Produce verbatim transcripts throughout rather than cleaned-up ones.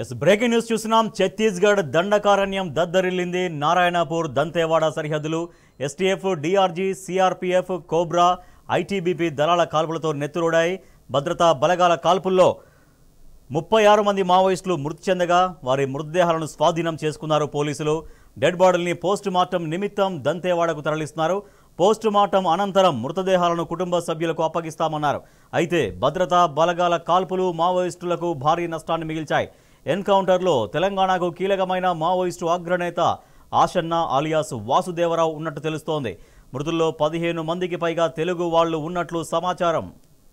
Yes breaking news చూస్తున్నాం. ఛత్తీస్గఢ్ దండకారణ్యం దద్దరిల్లింది. నారాయణపూర్ దంతేవాడ సరిహద్దులు STF, DRG, CRPF, COBRA, ITBP దళాల కాల్పులతో నెత్తురోడాయి. భద్రతా బలగాల కాల్పుల్లో ముప్పై ఆరు మంది మావోయిస్టులు మృతి చెందగా వారి మృతదేహాలను స్వాధీనం చేసుకున్నారు పోలీసులు. డెడ్ బాడీల్ని పోస్ట్ మార్టం నిమిత్తం దంతేవాడకు తరలిస్తున్నారు. పోస్ట్ మార్టం అనంతరం మృతదేహాలను కుటుంబ సభ్యులకు అప్పగిస్తామన్నారు. అయితే భద్రతా బలగాల కాల్పులు మావోయిస్టులకు భారీ నష్టాన్ని మిగిల్చాయి. ఎన్కౌంటర్లో తెలంగాణకు కీలకమైన మావోయిస్టు అగ్రనేత ఆషన్న ఆలియాస్ వాసుదేవరావు ఉన్నట్టు తెలుస్తోంది. మృతుల్లో పదిహేను మందికి పైగా తెలుగు వాళ్లు ఉన్నట్లు సమాచారం.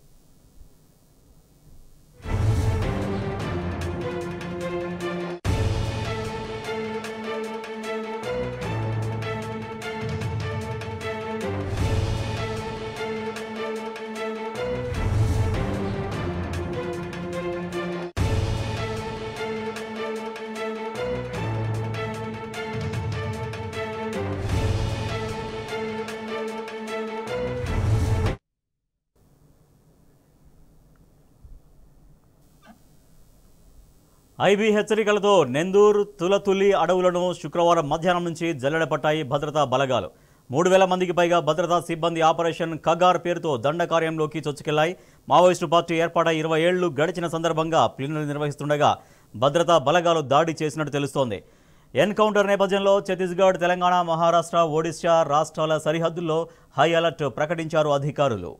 ఐబీ హెచ్చరికలతో నెందూరు, తులతులి అడవులను శుక్రవారం మధ్యాహ్నం నుంచి జల్లెడపట్టాయి భద్రతా బలగాలు. మూడు వేల మందికి పైగా భద్రతా సిబ్బంది ఆపరేషన్ కగార్ పేరుతో దండకార్యంలోకి చొచ్చుకెళ్లాయి. మావోయిస్టు పార్టీ ఏర్పాటై ఇరవై ఏళ్లు గడిచిన సందర్భంగా ప్లీనరీ నిర్వహిస్తుండగా భద్రతా బలగాలు దాడి చేసినట్టు తెలుస్తోంది. ఎన్కౌంటర్ నేపథ్యంలో ఛత్తీస్గఢ్, తెలంగాణ, మహారాష్ట్ర, ఒడిశా రాష్ట్రాల సరిహద్దుల్లో హై అలర్ట్ ప్రకటించారు అధికారులు.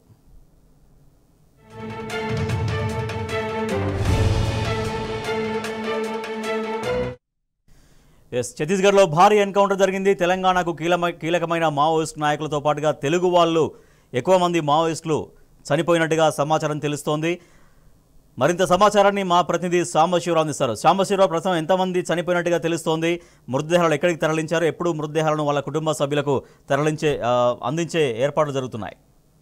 ఎస్ ఛత్తీస్గఢ్లో భారీ ఎన్కౌంటర్ జరిగింది. తెలంగాణకు కీలకమైన మావోయిస్టు నాయకులతో పాటుగా తెలుగు వాళ్ళు ఎక్కువ మంది మావోయిస్టులు చనిపోయినట్టుగా సమాచారం తెలుస్తోంది. మరింత సమాచారాన్ని మా ప్రతినిధి సాంబశివరావు అందిస్తారు. సాంబశివరావు, ప్రస్తుతం ఎంతమంది చనిపోయినట్టుగా తెలుస్తోంది? మృతదేహాలు ఎక్కడికి తరలించారు? ఎప్పుడు మృతదేహాలను వాళ్ళ కుటుంబ సభ్యులకు తరలించే అందించే ఏర్పాట్లు జరుగుతున్నాయి?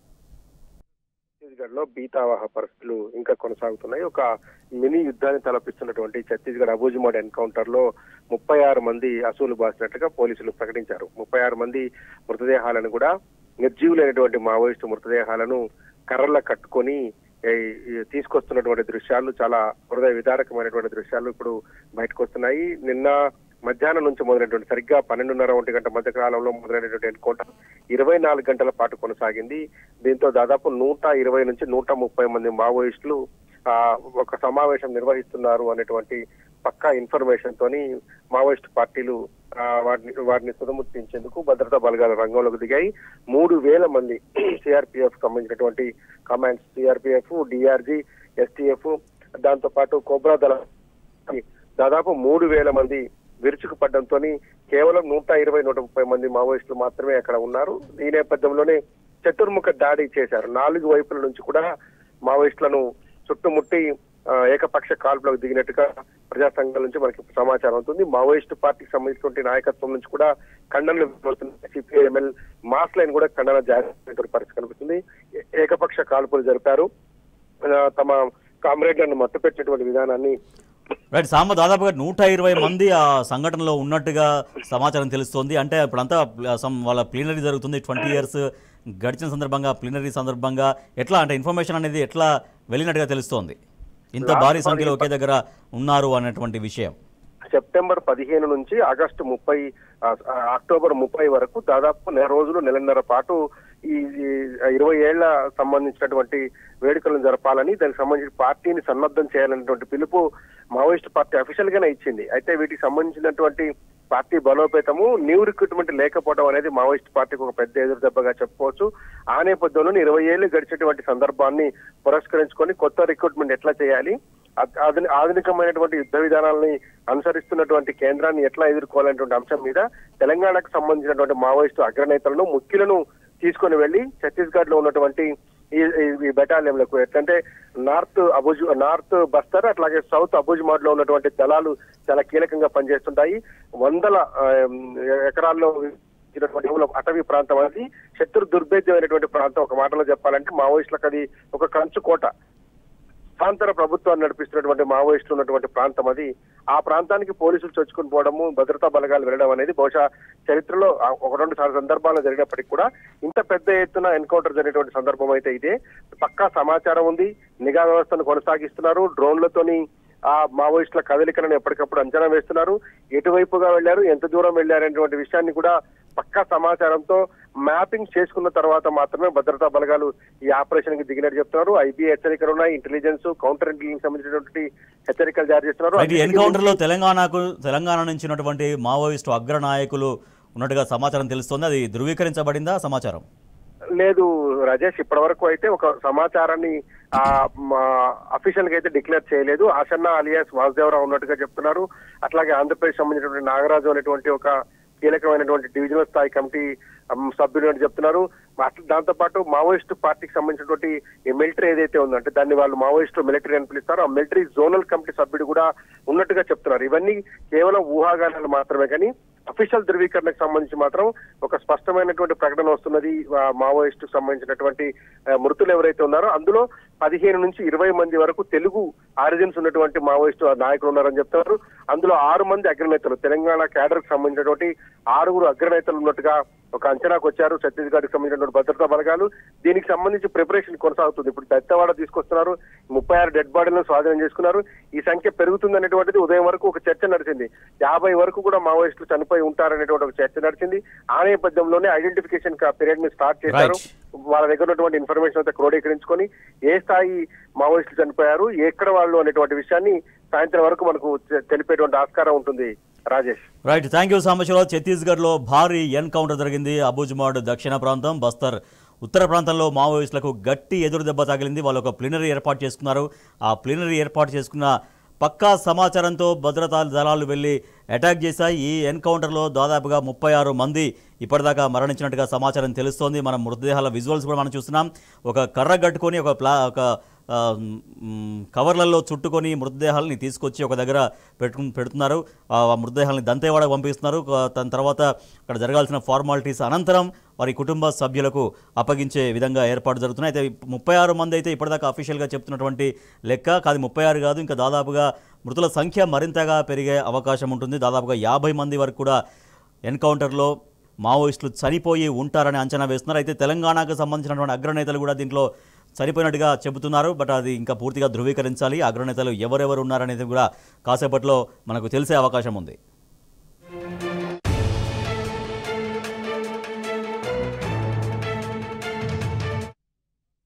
ఛత్తీస్గఢ్ లో బీతావాహ పరిస్థితులు ఇంకా కొనసాగుతున్నాయి. ఒక మినీ యుద్ధాన్ని తలపిస్తున్నటువంటి ఛత్తీస్గఢ్ అబూజిమోడ్ ఎన్కౌంటర్ లో ముప్పై ఆరు మంది అసూలు బాసినట్లుగా పోలీసులు ప్రకటించారు. ముప్పై ఆరు మంది మృతదేహాలను కూడా నిర్జీవులైనటువంటి మావోయిస్టు మృతదేహాలను కర్రల కట్టుకొని తీసుకొస్తున్నటువంటి దృశ్యాలు, చాలా హృదయ విదారకమైనటువంటి దృశ్యాలు ఇప్పుడు బయటకు వస్తున్నాయి. నిన్న మధ్యాహ్నం నుంచి మొదలైనటువంటి సరిగ్గా పన్నెండున్నర ఒంటి గంట మధ్య కాలంలో మొదలైనటువంటి ఎన్కౌంటర్ ఇరవై నాలుగు గంటల పాటు కొనసాగింది. దీంతో దాదాపు నూట ఇరవై నుంచి నూట ముప్పై మంది మావోయిస్టులు ఆ ఒక సమావేశం నిర్వహిస్తున్నారు అనేటువంటి పక్కా ఇన్ఫర్మేషన్ తోని మావోయిస్టు పార్టీలు వాటిని వాటిని సుదముట్టించేందుకు భద్రతా బలగాల రంగంలోకి దిగాయి. మూడు వేల మంది సిఆర్పిఎఫ్ సంబంధించినటువంటి కమాండ్స్, సిఆర్పిఎఫ్, డిఆర్జీ, ఎస్టీఎఫ్, దాంతో పాటు కోబ్రా దళ దాదాపు మూడు వేల మంది విరుచుకుపడడంతో కేవలం నూట ఇరవై నూట ముప్పై మంది మావోయిస్టులు మాత్రమే అక్కడ ఉన్నారు. ఈ నేపథ్యంలోనే చతుర్ముఖ దాడి చేశారు. నాలుగు వైపుల నుంచి కూడా మావోయిస్టులను చుట్టుముట్టి ఏకపక్ష కాల్పులకు దిగినట్టుగా ప్రజా సంఘాల నుంచి మనకి సమాచారం అవుతుంది. మావోయిస్టు పార్టీకి సంబంధించినటువంటి నాయకత్వం నుంచి కూడా ఖండనలు వెలువడుతున్నాయి. సిపిఐఎంఎల్ మాస్ లైన్ కూడా ఖండన జారీ పరిస్థితి కనిపిస్తుంది. ఏకపక్ష కాల్పులు జరిపారు. తమ కామ్రేడ్లను మట్టుపెట్టినటువంటి విధానాన్ని రైట్ సాంబ, దాదాపుగా నూట ఇరవై మంది ఆ సంఘటనలో ఉన్నట్టుగా సమాచారం తెలుస్తోంది. అంటే ఇప్పుడంతా వాళ్ళ ప్లీనరీ జరుగుతుంది. ట్వంటీ ఇయర్స్ గడిచిన సందర్భంగా ప్లీనరీ సందర్భంగా ఎట్లా అంటే ఇన్ఫర్మేషన్ అనేది ఎట్లా వెళ్ళినట్టుగా తెలుస్తోంది? ఇంత భారీ సంఖ్యలో ఒకే దగ్గర ఉన్నారు అన్నటువంటి విషయం. సెప్టెంబర్ పదిహేను నుంచి ఆగస్టు ముప్పై అక్టోబర్ ముప్పై వరకు దాదాపు నెల రోజులు నెలన్నర పాటు ఈ ఇరవై ఏళ్ల సంబంధించినటువంటి వేడుకలను జరపాలని, దానికి సంబంధించిన పార్టీని సన్నద్ధం చేయాలనేటువంటి పిలుపు మావోయిస్ట్ పార్టీ అఫీషియల్ గానే ఇచ్చింది. అయితే వీటికి సంబంధించినటువంటి పార్టీ బలోపేతము, న్యూ రిక్రూట్మెంట్ లేకపోవడం అనేది మావోయిస్ట్ పార్టీకి ఒక పెద్ద ఎదురు దెబ్బగా చెప్పుకోవచ్చు. ఆ నేపథ్యంలో ఇరవై ఏళ్లు గడిచేటువంటి సందర్భాన్ని పురస్కరించుకొని కొత్త రిక్రూట్మెంట్ ఎట్లా చేయాలి, ఆధునికమైనటువంటి యుద్ధ విధానాలని అనుసరిస్తున్నటువంటి కేంద్రాన్ని ఎట్లా ఎదుర్కోవాలనేటువంటి అంశం మీద తెలంగాణకు సంబంధించినటువంటి మావోయిస్టు అగ్రనేతలను, ముఖ్యులను తీసుకొని వెళ్లి ఛత్తీస్గఢ్ లో ఉన్నటువంటి ఈ ఈ బెటాలియంలకు ఎట్లంటే నార్త్ అబుజ్ నార్త్ బస్తర్ అట్లాగే సౌత్ అబుజ్మాడ్ లో ఉన్నటువంటి దళాలు చాలా కీలకంగా పనిచేస్తుంటాయి. వందల ఎకరాల్లో అటవీ ప్రాంతం అది శత్రు దుర్భేద్యమైనటువంటి ప్రాంతం. ఒక మాటలో చెప్పాలంటే మావోయిస్టులకు అది ఒక కంచు కోట. సాంతర ప్రభుత్వాన్ని నడిపిస్తున్నటువంటి మావోయిస్టులు ఉన్నటువంటి ప్రాంతం అది. ఆ ప్రాంతానికి పోలీసులు చొచ్చుకుని పోవడము, భద్రతా బలగాలు వెళ్ళడం అనేది బహుశా చరిత్రలో ఒక రెండు సార్లు సందర్భాలు జరిగినప్పటికీ కూడా ఇంత పెద్ద ఎత్తున ఎన్కౌంటర్ జరిగినటువంటి సందర్భం అయితే ఇదే. పక్కా సమాచారం ఉంది, నిఘా వ్యవస్థను కొనసాగిస్తున్నారు, డ్రోన్లతోని ఆ మావోయిస్టుల కదలికలను ఎప్పటికప్పుడు అంచనా వేస్తున్నారు. ఎటువైపుగా వెళ్లారు, ఎంత దూరం వెళ్లారనేటువంటి విషయాన్ని కూడా పక్కా సమాచారంతో మ్యాపింగ్ చేసుకున్న తర్వాత మాత్రమే భద్రతా బలగాలు ఈ ఆపరేషన్ కి దిగినట్టు చెప్తున్నారు. ఐబీ హెచ్చరికలు ఉన్నాయి, ఇంటెలిజెన్స్, కౌంటర్ ఇంటెలిజెన్స్ సంబంధించినటువంటి హెచ్చరికలు జారీ చేస్తున్నారు. ఎన్కౌంటర్ లో తెలంగాణకు తెలంగాణ నుంచి ఉన్నటువంటి మావోయిస్టు అగ్ర నాయకులు ఉన్నట్టుగా సమాచారం తెలుస్తోంది. అది ధృవీకరించబడిందా సమాచారం? లేదు రాజేష్, ఇప్పటి వరకు అయితే ఒక సమాచారాన్ని ఆ అఫీషియల్ గా అయితే డిక్లేర్ చేయలేదు. ఆసన్న అలియాస్ వాసుదేవరావు ఉన్నట్టుగా చెప్తున్నారు. అట్లాగే ఆంధ్రప్రదేశ్ సంబంధించినటువంటి నాగరాజు అనేటువంటి ఒక కీలకమైనటువంటి డివిజనల్ స్థాయి కమిటీ సభ్యులు అని చెప్తున్నారు. దాంతో పాటు మావోయిస్టు పార్టీకి సంబంధించినటువంటి మిలిటరీ ఏదైతే ఉందంటే దాన్ని వాళ్ళు మావోయిస్టు మిలిటరీ అని పిలుస్తారు. ఆ మిలిటరీ జోనల్ కమిటీ సభ్యుడు కూడా ఉన్నట్టుగా చెప్తున్నారు. ఇవన్నీ కేవలం ఊహాగానాలు మాత్రమే, కానీ అఫీషియల్ ధృవీకరణకు సంబంధించి మాత్రం ఒక స్పష్టమైనటువంటి ప్రకటన వస్తున్నది. మావోయిస్టుకు సంబంధించినటువంటి మృతులు ఎవరైతే ఉన్నారో అందులో పదిహేను నుంచి ఇరవై మంది వరకు తెలుగు ఆరిజిన్స్ ఉన్నటువంటి మావోయిస్టు నాయకులు ఉన్నారని చెప్తున్నారు. అందులో ఆరు మంది అగ్రనేతలు, తెలంగాణ క్యాడర్ కు సంబంధించినటువంటి ఆరుగురు అగ్రనేతలు ఉన్నట్టుగా ఒక అంచనాకు వచ్చారు ఛత్తీస్గఢ్ కి సంబంధించినటువంటి భద్రతా బలగాలు. దీనికి సంబంధించి ప్రిపరేషన్ కొనసాగుతుంది. ఇప్పుడు దత్తవాడ తీసుకొస్తున్నారు, ముప్పై ఆరు డెడ్ బాడీలను స్వాధీనం చేసుకున్నారు. ఈ సంఖ్య పెరుగుతుంది అనేటువంటిది ఉదయం వరకు ఒక చర్చ నడిచింది. యాభై వరకు కూడా మావోయిస్టులు చనిపోయి ఉంటారనేటువంటి ఒక చర్చ నడిచింది. ఆ నేపథ్యంలోనే ఐడెంటిఫికేషన్ పీరియడ్ ని స్టార్ట్ చేశారు. వాళ్ళ దగ్గర ఉన్నటువంటి ఇన్ఫర్మేషన్ అంతా క్రోడీకరించుకొని ఏ స్థాయి మావోయిస్టులు చనిపోయారు, ఎక్కడ వాళ్ళు అనేటువంటి విషయాన్ని సాయంత్రం వరకు మనకు తెలిపేటువంటి ఆస్కారం ఉంటుంది. Rajesh, right, thank you Sambasivarao. Chhattisgarh లో భారీ ఎన్కౌంటర్ జరిగింది. అబూజ్మాడ్ దక్షిణ ప్రాంతం, బస్తర్ ఉత్తర ప్రాంతంలో మావోయిస్టులకు గట్టి ఎదురు దెబ్బ తగిలింది. వాళ్ళు ఒక ప్లీనరీ ఏర్పాటు చేసుకున్నారు. ఆ ప్లీనరీ ఏర్పాటు చేసుకున్న పక్కా సమాచారంతో భద్రతా దళాలు వెళ్ళి అటాక్ చేశాయి. ఈ ఎన్కౌంటర్లో దాదాపుగా ముప్పై ఆరు మంది ఇప్పటిదాకా మరణించినట్టుగా సమాచారం తెలుస్తోంది. మనం మృతదేహాల విజువల్స్ కూడా మనం చూస్తున్నాం. ఒక కర్ర కట్టుకొని ఒక ప్లా ఒక కవర్లలో చుట్టుకొని మృతదేహాలని తీసుకొచ్చి ఒక దగ్గర పెట్టు పెడుతున్నారు. ఆ మృతదేహాలని దంతేవాడకు పంపిస్తున్నారు. దాని తర్వాత అక్కడ జరగాల్సిన ఫార్మాలిటీస్ అనంతరం వారి కుటుంబ సభ్యులకు అప్పగించే విధంగా ఏర్పాటు జరుగుతున్నాయి. అయితే ముప్పై ఆరు మంది అయితే ఇప్పటిదాకా అఫీషియల్గా చెప్తున్నటువంటి లెక్క కాదు, ముప్పై ఆరు కాదు, ఇంకా దాదాపుగా మృతుల సంఖ్య మరింతగా పెరిగే అవకాశం ఉంటుంది. దాదాపుగా యాభై మంది వరకు కూడా ఎన్కౌంటర్లో మావోయిస్టులు చనిపోయి ఉంటారని అంచనా వేస్తున్నారు. అయితే తెలంగాణకు సంబంధించినటువంటి అగ్రనేతలు కూడా దీంట్లో చనిపోయినట్టుగా చెబుతున్నారు. బట్ అది ఇంకా పూర్తిగా ధృవీకరించాలి. అగ్రనేతలు ఎవరెవరు ఉన్నారనేది కూడా కాసేపట్లో మనకు తెలిసే అవకాశం ఉంది.